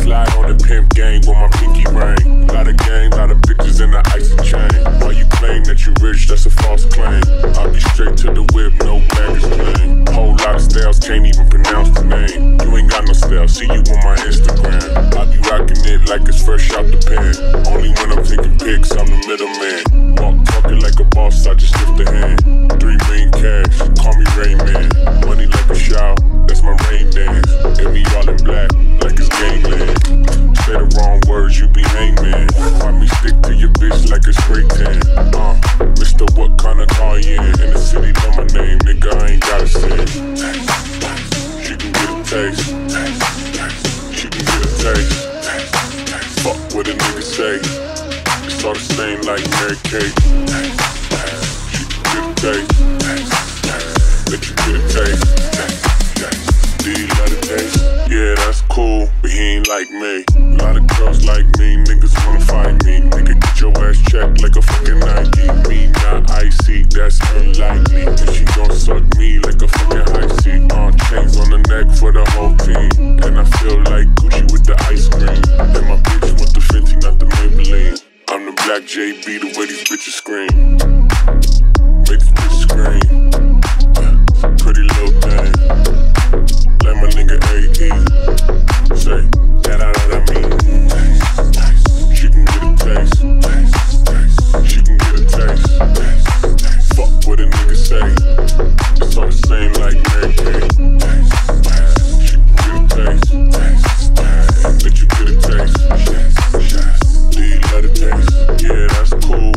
slide on the pimp gang with my pinky ring. Lot of game, lot of bitches in the icy chain. While you claim that you rich, that's a false claim. I'll be straight to the whip, no baggage claim. Whole lot of styles, can't even pronounce the name. You ain't got no style, see you on my Instagram. I be rocking it like it's fresh out the pen. Only when I'm taking pics, I'm the middleman. Walk talking like a boss, I just lift a hand. 3 million cash, call me Rain Man. Money like a shower, that's my rain dance. Hit me all in black, like it's gangland. Say the wrong words, you be hangman. Why me stick to your bitch like a spray tan? Mister, what kind of car you in? In the city, know my name, nigga, I ain't gotta say it. She can get a taste. She can get a taste. Fuck what a nigga say. It's all the same like Mary Kate. She can get a taste. Let you get a taste. Do you love the taste? Yeah, that's cool, but he ain't like me. A lot of girls like me, niggas wanna fight me. Nigga, get your ass checked like a fucking Nike. Me not icy, that's unlikely. And she gon' suck me like a fucking high seat. Chains on the neck for the whole team. And I feel like Gucci with the ice cream. And my bitch want the Fenty, not the Maybelline. I'm the black JB, the way these bitches scream. Make these bitches scream. Pretty little thing. Like my nigga A.E. Say, that mean. She can get a taste. She can get a taste. Fuck what a nigga say. It's all the same like Mary Kate. She can get a taste. Let you get a taste. Do you love the taste? Yeah, that's cool.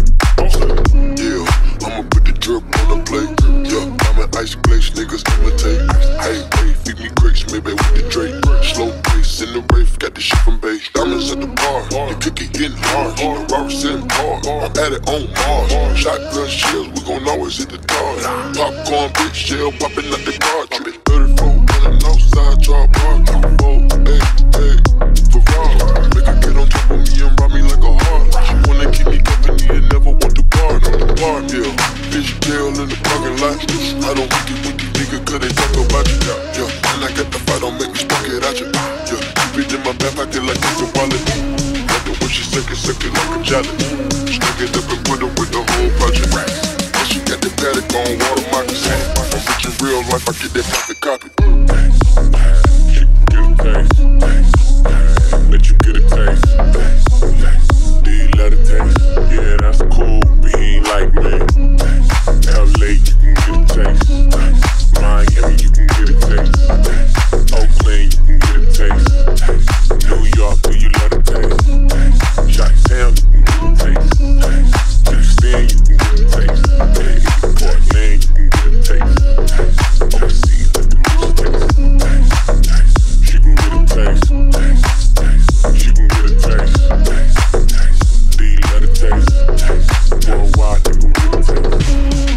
Yeah, I'ma put the drip on the plate. Yeah, I'm an ice glaze, niggas imitate. Hey, feed me grapes, maybe with the Drake. Slow pace in the rave, got the shit from base. Diamonds at the bar, the cookie getting hard. The Robert's in bar, I'm at it on Mars. Shotgun shells, we gon' always hit the dog. Popcorn, bitch, shell popping out the cartridge. 34 running outside, drop bar. Hey, Ferrari. Make her get on top of me and rob me like a heart. She wanna keep me company and never want to guard on the bar deal. Bitch jail in the parking lot. I don't make it with these niggas cause they talk about you. Yeah, and I got the fight, don't make me spark it at you. Yeah, keep it in my back pocket like it's a wallet. Like the way she suck it like a jelly. Stick it up and put it with the whole project. And she got the paddock on water moccasin. I'm rich in real life, I get that pocket copy. She can get a taste. Let you get a taste. Do you love the taste? Yeah, that's cool, but he ain't like me. LA, you can get a taste. Miami, you can get a taste. Oakland, you can get a taste. New York, do you love the taste? Chi-Town, you can get a taste. Houston, you can get a taste. Portland, you can get a taste. Overseas, let the music taste. She can get a taste. She can get a taste. Do you love the taste? Worldwide, you can get a taste.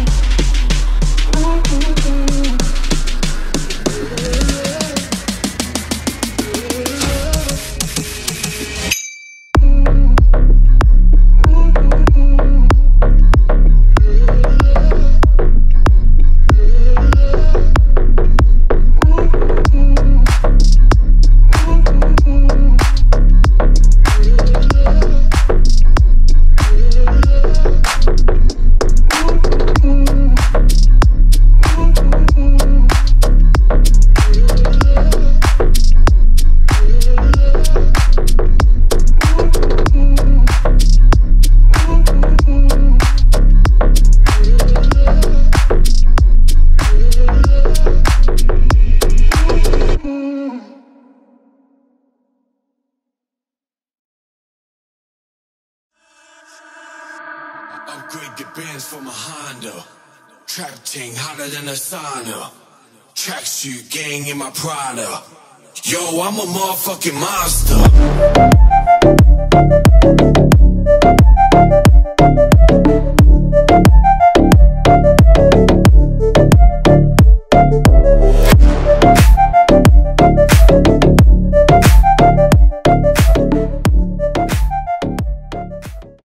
Upgrade the bands from a Honda. Trap ting hotter than a sauna. Tracksuit gang in my Prada. Yo, I'm a motherfucking monster.